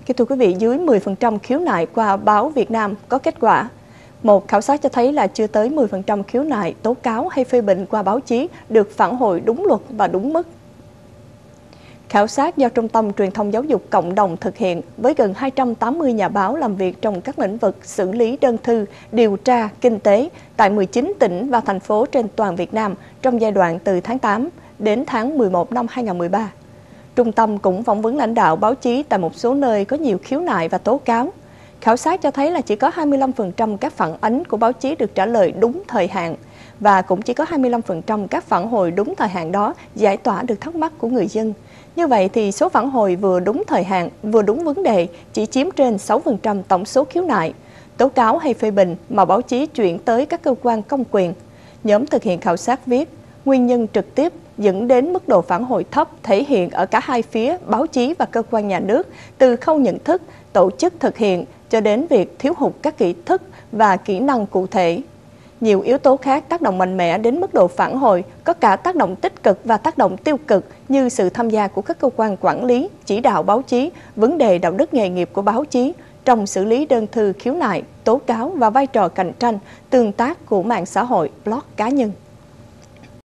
Kính thưa quý vị, dưới 10% khiếu nại qua báo Việt Nam có kết quả. Một khảo sát cho thấy là chưa tới 10% khiếu nại, tố cáo hay phê bình qua báo chí được phản hồi đúng luật và đúng mức. Khảo sát do Trung tâm Truyền thông Giáo dục Cộng đồng thực hiện với gần 280 nhà báo làm việc trong các lĩnh vực xử lý đơn thư, điều tra, kinh tế tại 19 tỉnh và thành phố trên toàn Việt Nam trong giai đoạn từ tháng 8 đến tháng 11 năm 2013. Trung tâm cũng phỏng vấn lãnh đạo báo chí tại một số nơi có nhiều khiếu nại và tố cáo. Khảo sát cho thấy là chỉ có 25% các phản ánh của báo chí được trả lời đúng thời hạn và cũng chỉ có 25% các phản hồi đúng thời hạn đó giải tỏa được thắc mắc của người dân. Như vậy thì số phản hồi vừa đúng thời hạn, vừa đúng vấn đề chỉ chiếm trên 6% tổng số khiếu nại, tố cáo hay phê bình mà báo chí chuyển tới các cơ quan công quyền. Nhóm thực hiện khảo sát viết, nguyên nhân trực tiếp dẫn đến mức độ phản hồi thấp thể hiện ở cả hai phía báo chí và cơ quan nhà nước, từ khâu nhận thức, tổ chức thực hiện cho đến việc thiếu hụt các kỹ thức và kỹ năng cụ thể. Nhiều yếu tố khác tác động mạnh mẽ đến mức độ phản hồi, có cả tác động tích cực và tác động tiêu cực như sự tham gia của các cơ quan quản lý, chỉ đạo báo chí, vấn đề đạo đức nghề nghiệp của báo chí trong xử lý đơn thư khiếu nại, tố cáo và vai trò cạnh tranh, tương tác của mạng xã hội, blog cá nhân.